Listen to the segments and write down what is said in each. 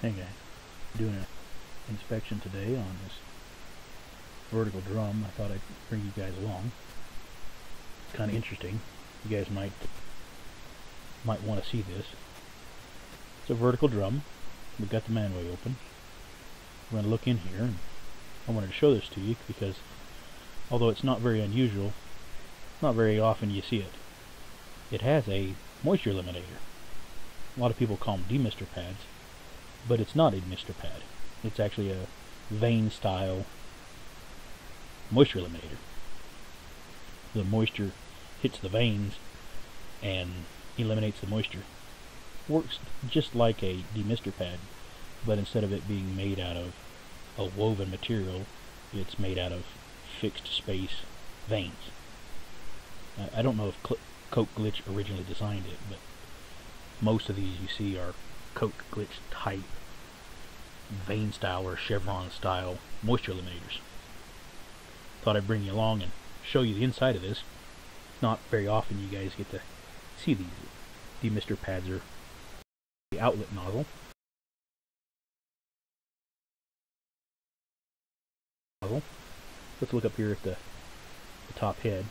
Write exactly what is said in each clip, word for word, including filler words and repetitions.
Hey guys, doing an inspection today on this vertical drum. I thought I'd bring you guys along. It's kind of interesting. You guys might might want to see this. It's a vertical drum. We've got the manway open. We're going to look in here, and I wanted to show this to you because although it's not very unusual, not very often you see it. It has a moisture eliminator. A lot of people call them demister pads, but it's not a demister pad. It's actually a vane style moisture eliminator. The moisture hits the vanes and eliminates the moisture. Works just like a demister pad, but instead of it being made out of a woven material, it's made out of fixed space vanes. I, I don't know if Cl Coke Glitch originally designed it, but most of these you see are Coke Glitch type vane style or chevron style moisture eliminators. Thought I'd bring you along and show you the inside of this. Not very often you guys get to see these. Demister pads are the outlet nozzle. Let's look up here at the, the top head.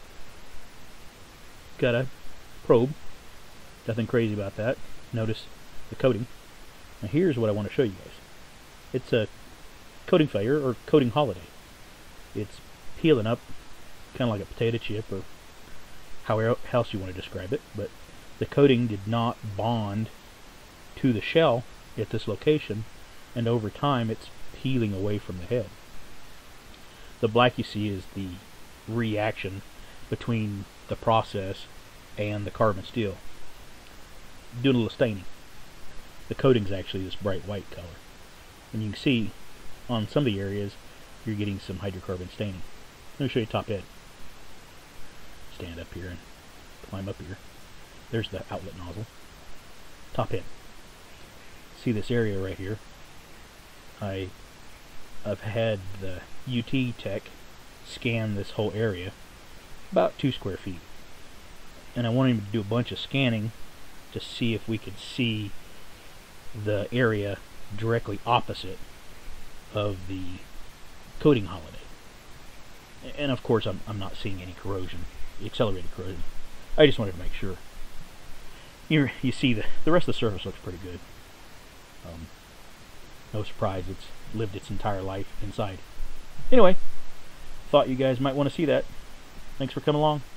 Got a probe. Nothing crazy about that. Notice the coating. Now here's what I want to show you guys. It's a coating failure or coating holiday. It's peeling up kind of like a potato chip or however else you want to describe it, but the coating did not bond to the shell at this location, and over time it's peeling away from the head. The black you see is the reaction between the process and the carbon steel. Doing a little staining. The coating is actually this bright white color, and you can see on some of the areas you're getting some hydrocarbon staining. Let me show you top head. Stand up here and climb up here. There's the outlet nozzle. Top head. See this area right here? I, I've had the U T tech scan this whole area, about two square feet, and I wanted him to do a bunch of scanning to see if we could see the area directly opposite of the coating holiday. And of course I'm, I'm not seeing any corrosion, accelerated corrosion. I just wanted to make sure. You, you see the, the rest of the surface looks pretty good. Um, no surprise it's lived its entire life inside. Anyway, thought you guys might want to see that. Thanks for coming along.